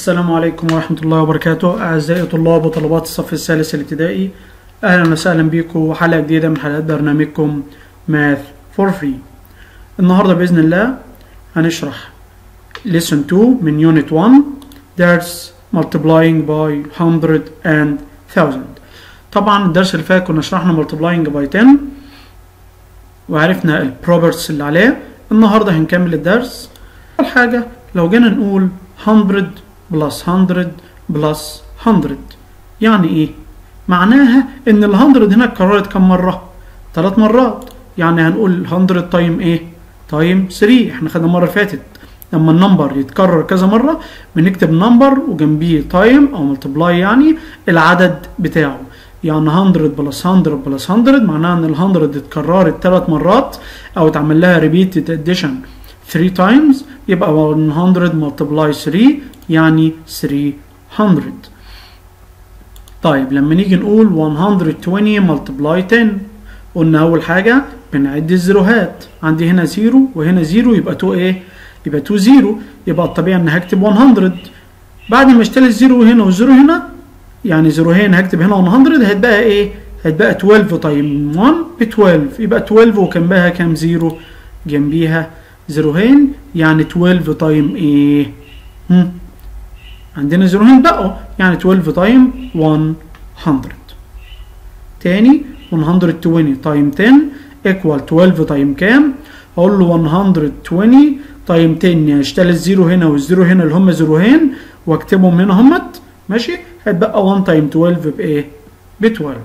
السلام عليكم ورحمة الله وبركاته. أعزائي طلاب وطلبات الصف الثالث الابتدائي، أهلا وسهلا بكم وحلقة جديدة من حلقات برنامجكم Math for Free. النهاردة بإذن الله هنشرح Lesson 2 من Unit 1 درس Multiplying by 100 and 1000. طبعا الدرس اللي فات كنا شرحنا Multiplying by 10 وعرفنا البروبرتس اللي عليه. النهاردة هنكمل الدرس. أول حاجة لو جينا نقول 100 بلس 100 بلس 100 يعني ايه؟ معناها ان ال 100 هنا اتكررت كم مرة؟ 3 مرات. يعني هنقول 100 تايم ايه؟ تايم 3. احنا خدنا المرة اللي فاتت لما النمبر يتكرر كذا مرة بنكتب نمبر وجنبيه تايم او ملتبلاي يعني العدد بتاعه. يعني 100 بلس 100 بلس 100 معناها ان ال 100 اتكررت 3 مرات او اتعمل لها ريبيتد اديشن 3 times، يبقى 100 multiply 3 يعني 300. طيب لما نيجي نقول 120 multiply 10، قلنا أول حاجة بنعد الزيروهات. عندي هنا 0 وهنا 0 يبقى 2 إيه؟ يبقى 2 0. يبقى الطبيعي إن هكتب 100. بعد ما اشتري الزيرو هنا والزيرو هنا يعني زيروهين هكتب هنا 100، هتبقى إيه؟ هتبقى 12 تايم 1 ب 12. يبقى 12 وجنبها كام زيرو؟ جنبيها زيروهين يعني 12 تايم ايه؟ عندنا زيروهين بقوا يعني 12 تايم 100. تاني 120 تايم 10 equal 12 تايم كام؟ اقول له 120 تايم 10 يعني اشتغل الزيرو هنا والزيرو هنا اللي هم زيروهين واكتبهم هنا همت، ماشي؟ هيتبقى 1 تايم 12 بايه؟ ب 12.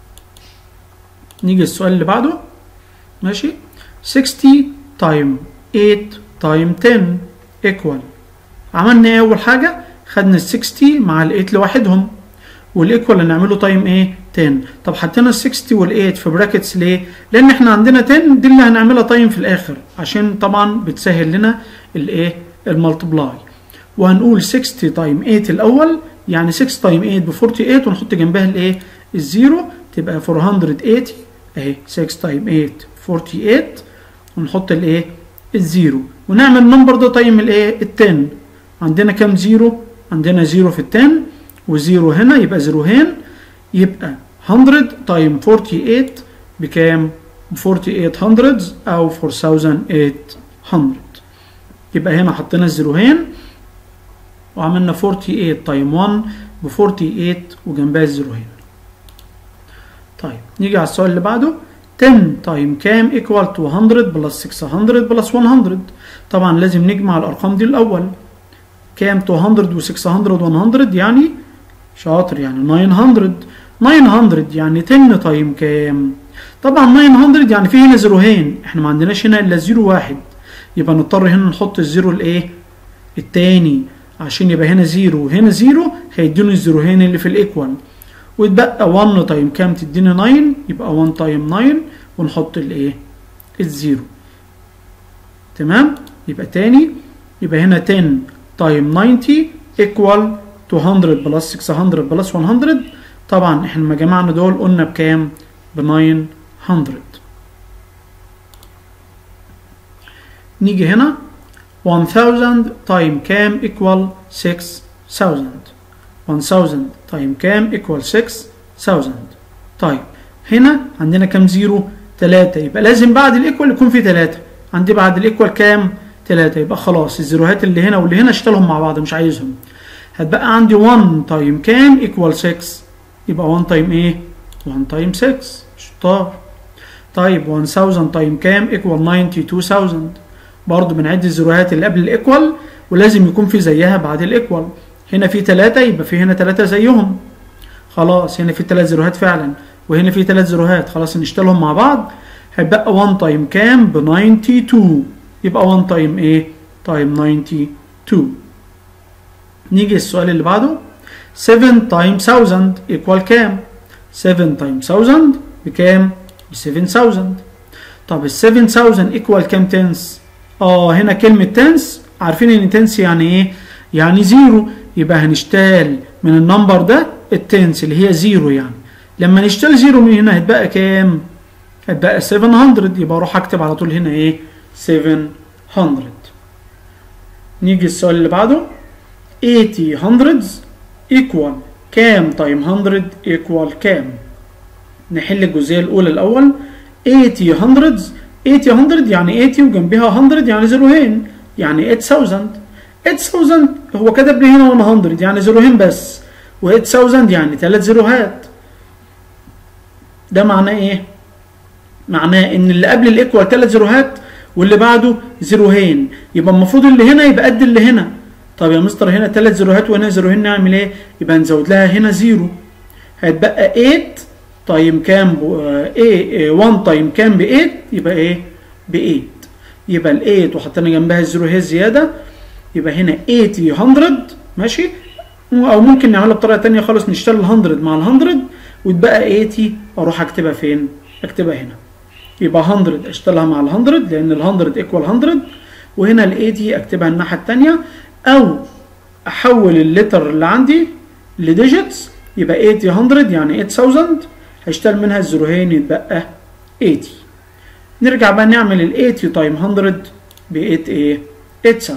نيجي السؤال اللي بعده، ماشي؟ 60 تايم 8 تايم 10 equal. عملنا ايه اول حاجه؟ خدنا ال 60 مع ال 8 لوحدهم والايكوال هنعمله تايم ايه؟ 10. طب حطينا ال 60 وال 8 في براكتس ليه؟ لان احنا عندنا 10 دي اللي هنعملها تايم في الاخر عشان طبعا بتسهل لنا الايه؟ الملتبلاي. وهنقول 60 تايم 8 الاول يعني 6 تايم 8 ب 48 ونحط جنبها الايه؟ الزيرو تبقى 480 اهي 6 تايم 8 48 ونحط الايه؟ الزيرو ونعمل النمبر ده تايم الايه؟ ال10. عندنا كام زيرو؟ عندنا زيرو في ال10 وزيرو هنا يبقى زيروهين، يبقى 100 تايم 48 بكام؟ ب 4800 او 4800. يبقى هنا حطينا الزيروهين وعملنا 48 تايم 1 ب 48 وجنبها الزيروهين. طيب نيجي على السؤال اللي بعده. 10 تايم كام equal to 100 بلس 600 بلس 100. طبعا لازم نجمع الارقام دي الاول. كام 200 و 600 و 100 يعني شاطر يعني 900. 900 يعني 10 تايم كام؟ طبعا 900 يعني في هنا زيروهين، احنا ما عندناش هنا الا زيرو واحد، يبقى نضطر هنا نحط الزيرو الايه؟ التاني عشان يبقى هنا زيرو وهنا زيرو هيديني الزيروهين اللي في الايكوال. ويتبقى 1 تايم كام تديني 9، يبقى 1 تايم 9 ونحط الايه؟ الزيرو. تمام؟ يبقى تاني يبقى هنا 10 تايم 90 equal 200 بلس 600 بلس 100. طبعا احنا لما جمعنا دول قلنا بكام؟ ب 900. نيجي هنا 1000 تايم كام equal 6000. 1000 تايم كام equal 6000. طيب هنا عندنا كام زيرو؟ 3. يبقى لازم بعد الايكوال يكون في 3. عندي بعد الايكوال كام؟ 3. يبقى خلاص الزيروهات اللي هنا واللي هنا اشتغلهم مع بعض مش عايزهم. هتبقى عندي 1 تايم كام equal 6. يبقى 1 تايم ايه؟ 1 تايم 6. شطار. طيب 1000 تايم كام equal 92000. برضه بنعد الزيروهات اللي قبل الايكوال ولازم يكون في زيها بعد الايكوال. هنا في 3 يبقى في هنا 3 زيهم. خلاص هنا في 3 زيروهات فعلا وهنا في 3 زيروهات، خلاص نشتغلهم مع بعض. هيبقى 1 تايم كام؟ ب 92. يبقى 1 تايم ايه؟ تايم 92. نيجي السؤال اللي بعده. 7 تايم 1000 equal كام؟ 7 تايم 1000 بكام؟ ب 7000. طب ال 7000 equal كام تنس؟ هنا كلمة تنس عارفين ان تنس يعني ايه؟ يعني زيرو. يبقى هنشتغل من النمبر ده التنس اللي هي زيرو، يعني لما نشتغل زيرو من هنا هتبقى كام؟ هتبقى 700. يبقى اروح اكتب على طول هنا ايه؟ 700. نيجي السؤال اللي بعده. 80 hundreds equal كام تايم 100 equal كام؟ نحل الجزئية الأولى الأول. 80 hundreds 80 100 يعني 80 وجنبها 100 يعني زيروهين يعني 8000. 8000 هو كتب لي هنا 100 يعني زيروهين بس، و 8000 يعني 3 زيروهات. ده معناه ايه؟ معناه ان اللي قبل الايكوال 3 زيروهات واللي بعده زيروهين، يبقى المفروض اللي هنا يبقى قد اللي هنا. طب يا مستر هنا 3 زيروهات وهنا زيروهين نعمل ايه؟ يبقى نزود لها هنا زيرو، هيتبقى 8 تايم كام 1 تايم كام ب 8 يبقى ايه؟ ب 8. يبقى ال 8 وحطينا جنبها الزيرو هي الزياده، يبقى هنا 80 100 ماشي. او ممكن نعملها بطريقه ثانيه خالص، نشتغل ال 100 مع ال 100 وتبقى 80 اروح اكتبها فين؟ اكتبها هنا. يبقى 100 اشتغلها مع ال 100 لان ال 100 ايكوال 100، وهنا ال 80 اكتبها الناحيه الثانيه، او احول اللتر اللي عندي لديجيتس يبقى 80 100 يعني 8000 هيشتغل منها الزيروهين يتبقى 80. نرجع بقى نعمل ال 80 تايم 100 ب 8000.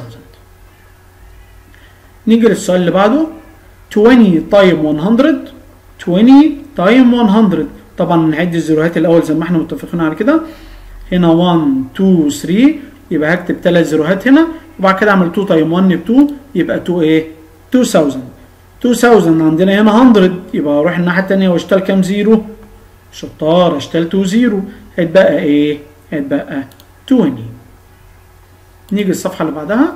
نيجي للسؤال اللي بعده 20 تايم 100. 20 تايم 100 طبعا نعد الزيروهات الاول زي ما احنا متفقين على كده. هنا 1 2 3 يبقى هكتب 3 زيروهات هنا، وبعد كده اعمل 2 تايم 1 ب 2 يبقى 2 ايه؟ 2000. 2000 عندنا هنا 100 يبقى اروح الناحيه الثانيه واشتغل كام زيرو؟ شطار، اشتغل 2 زيرو هيتبقى ايه؟ هيتبقى 20. نيجي الصفحه اللي بعدها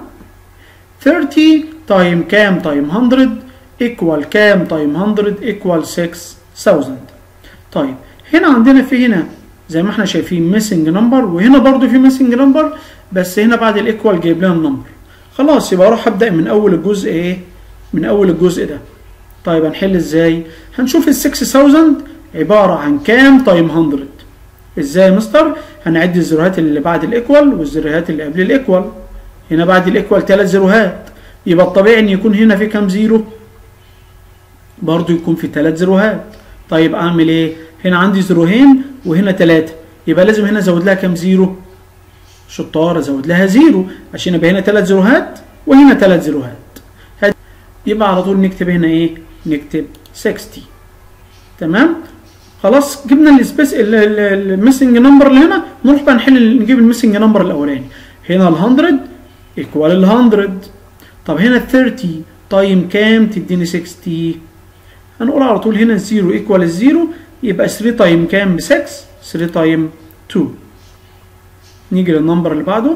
30 تايم كام تايم 100 equal كام تايم 100 equal 6000. طيب هنا عندنا في هنا زي ما احنا شايفين missing number، وهنا برضو في missing number بس هنا بعد الايكوال جايب لنا النمبر. خلاص يبقى اروح ابدا من اول الجزء ايه؟ من اول الجزء ده. طيب هنحل ازاي؟ هنشوف ال 6000 عباره عن كام تايم 100. ازاي يا مستر؟ هنعد الزيروهات اللي بعد الايكوال والزيروهات اللي قبل الايكوال. هنا بعد الايكوال 3 زيروهات، يبقى الطبيعي ان يكون هنا في كام زيرو؟ برضو يكون في 3 زيروهات. طيب اعمل ايه؟ هنا عندي زيروهين وهنا 3، يبقى لازم هنا ازود لها كام زيرو؟ شطار، ازود لها زيرو عشان يبقى هنا 3 زيروهات وهنا 3 زيروهات. يبقى على طول نكتب هنا ايه؟ نكتب 60. تمام؟ خلاص جبنا السبيس الميسنج نمبر اللي هنا، نروح بقى نجيب الميسنج نمبر الاولاني. هنا ال 100 ايكوال ال 100. طب هنا ال 30 تايم كام تديني 60؟ هنقول على طول هنا الزيرو ايكوال الزيرو، يبقى 3 تايم كام ب 6؟ 3 تايم 2. نيجي للنمبر اللي بعده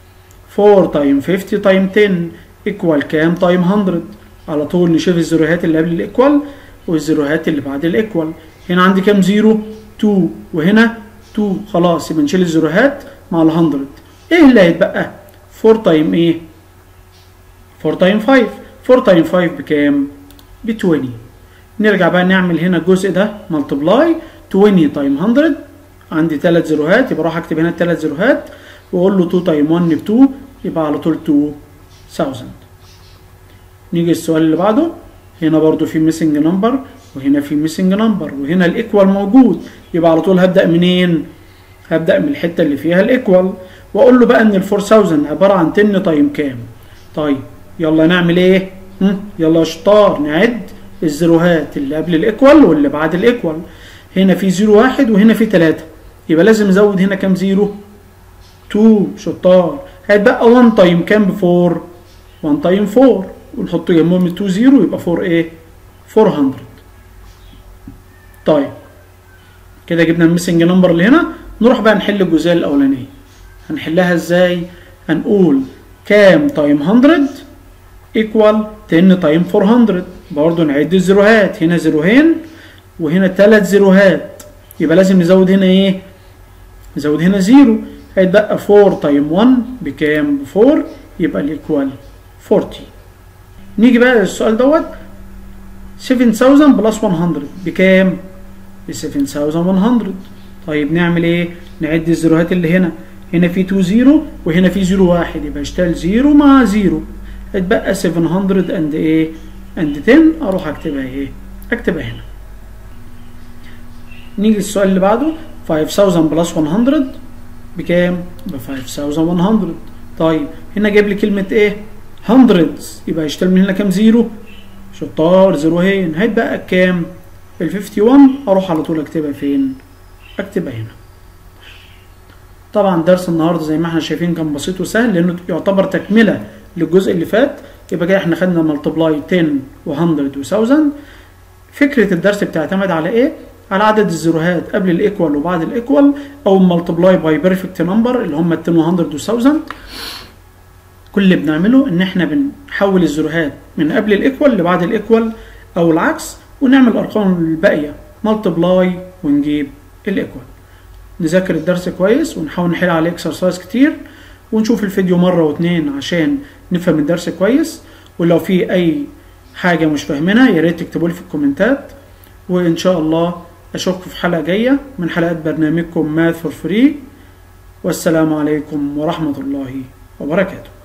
4 تايم 50 تايم 10 ايكوال كام تايم 100. على طول نشوف الزيروهات اللي قبل الايكوال والزيروهات اللي بعد الايكوال. هنا عندي كام زيرو؟ 2 وهنا 2. خلاص يبقى نشيل الزيروهات مع ال 100. ايه اللي هيتبقى؟ 4 تايم ايه؟ 4 تايم 5. 4 تايم 5 بكام؟ ب 20. نرجع بقى نعمل هنا الجزء ده ملتبلاي 20 تايم 100. عندي 3 زيروهات يبقى اروح اكتب هنا 3 زيروهات واقول له 2 تايم 1 ب 2 يبقى على طول 2000. نيجي السؤال اللي بعده. هنا برضو في ميسنج نمبر وهنا في ميسنج نمبر وهنا الايكوال موجود، يبقى على طول هبدا منين؟ هبدا من الحته اللي فيها الايكوال واقول له بقى ان ال 4000 عباره عن 10 تايم كام. طيب يلا نعمل ايه؟ يلا يا شطار نعد الزيروهات اللي قبل الايكوال واللي بعد الايكوال. هنا في 0 1 وهنا في 3، يبقى لازم نزود هنا كام زيرو؟ 2. شطار. هيتبقى 1 تايم كام ب 4؟ 1 تايم 4 ونحط جنبهم 2 زيرو يبقى 4 ايه؟ 400. طيب كده جبنا الميسنج نمبر اللي هنا. نروح بقى نحل الجزئيه الاولانيه. هنحلها ازاي؟ هنقول كام تايم 100 ايكوال 10 تايم 400. برضه نعد الزيروهات، هنا زيروهين وهنا 3 زيروهات، يبقى لازم نزود هنا ايه؟ نزود هنا زيرو. هيتبقى 4 تايم 1 بكام؟ ب 4 يبقى الايكوال 40. نيجي بقى للسؤال دوت 7000 بلس 100 بكام؟ ب 7100. طيب نعمل ايه؟ نعد الزيروهات اللي هنا. هنا في 2 زيرو وهنا في 0 1 يبقى اشتغل زيرو مع زيرو. اتبقى 700 اند ايه؟ اند 10. اروح اكتبها ايه؟ اكتبها هنا. نيجي السؤال اللي بعده 5000 بلس 100 بكام؟ ب 5100. طيب هنا جايب لي كلمة ايه؟ hundreds يبقى يشتغل من هنا كام زيرو؟ شطار، زيروهين. هيتبقى كام؟ ال 51. اروح على طول اكتبها فين؟ اكتبها هنا. طبعا درس النهارده زي ما احنا شايفين كان بسيط وسهل لانه يعتبر تكمله للجزء اللي فات. يبقى كده احنا خدنا ملتبلاي 10 و100 و1000. فكره الدرس بتعتمد على ايه؟ على عدد الزيروهات قبل الايكوال وبعد الايكوال، او ملتبلاي باي بيرفكت نمبر اللي هم 10 و100 و1000. كل اللي بنعمله ان احنا بنحول الزيروهات من قبل الايكوال لبعد الايكوال او العكس، ونعمل الارقام الباقيه ملتبلاي ونجيب الايكوال. نذاكر الدرس كويس ونحاول نحل عليه اكسرسايز كتير، ونشوف الفيديو مره واتنين عشان نفهم الدرس كويس. ولو في اي حاجه مش فاهمينها يا ريت تكتبوا لي في الكومنتات. وان شاء الله اشوفكم في حلقه جايه من حلقات برنامجكم ماث فور فري. والسلام عليكم ورحمه الله وبركاته.